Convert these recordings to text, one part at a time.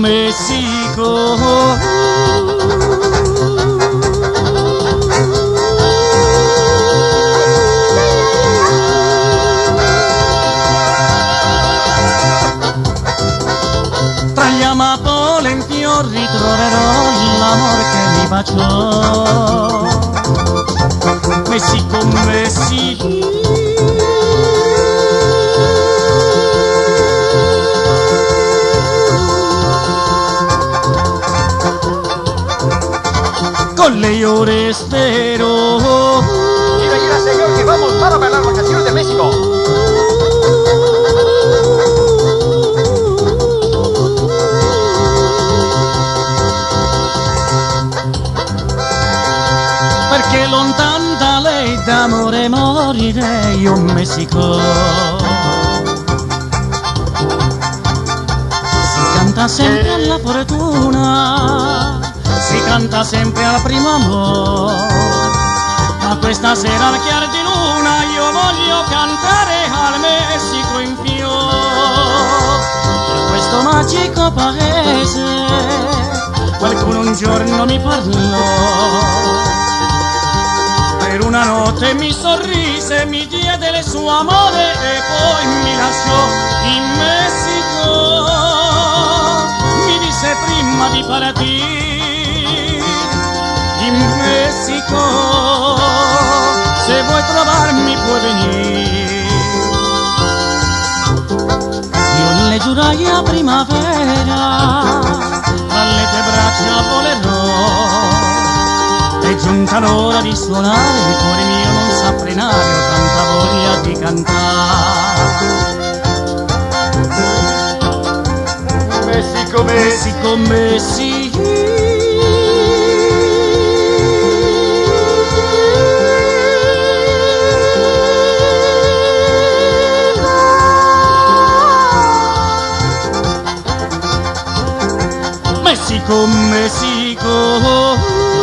Messico. Tra gli amapolle in fior ritroverò l'amor che mi baciò. Messico, Messico. Con lei ora espero. Gira, gira, señor, que vamos para las vacaciones de México. Perché lontano da lei d'amore morirei io in Messico. Si canta sempre alla fortuna, si canta sempre al primo amore, ma questa sera al chiaro di luna io voglio cantare al Messico in fior. In questo magico paese qualcuno un giorno mi parlò, per una notte mi sorrise, mi diede il suo amore e poi mi lasciò in Messico. Mi disse prima di partire in Messico, se vuoi trovarmi puoi venire. Io le giurai a primavera, tra le tue braccia volerò. È giunta l'ora di suonare, il cuore mio non sa frenare, ho tanta voglia di cantare. Messico, Messico, Messico. Messico, Messico.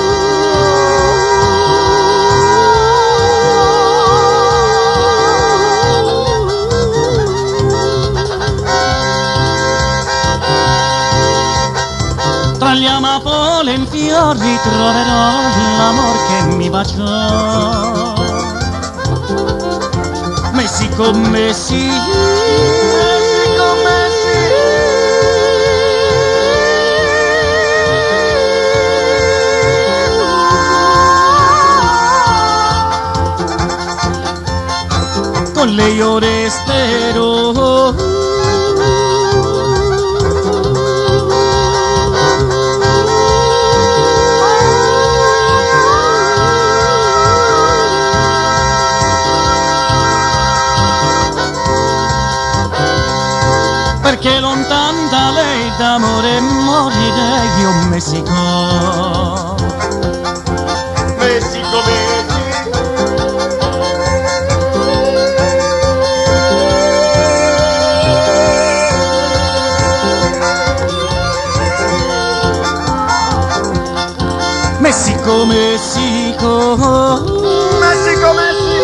Tra gli amapolle in fiori troverò l'amor che mi baciò. Messico, Messico. Con lei ora spero. Perché lontano da lei d'amore morirei io in Messico. Messico, Messico. Messico, Messico. Messico, Messico.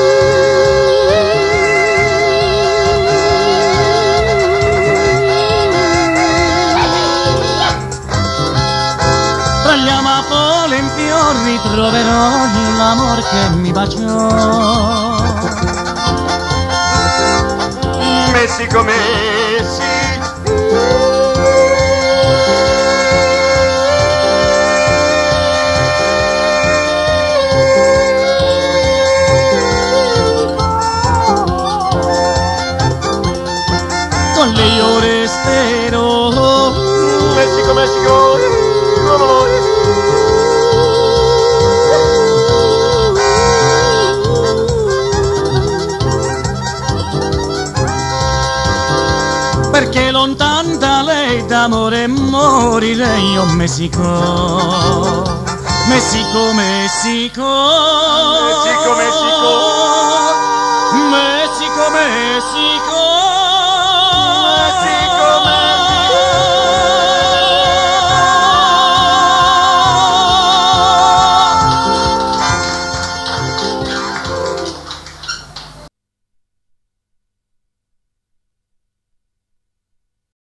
Tra gli amapolle in fiori troverò l'amor che mi baciò. Messico, Messico. Con lei ora spero. Messico, Messico. Perché lontano da lei d'amore morirei io in Messico. Messico, Messico. Messico, Messico. Messico, Messico.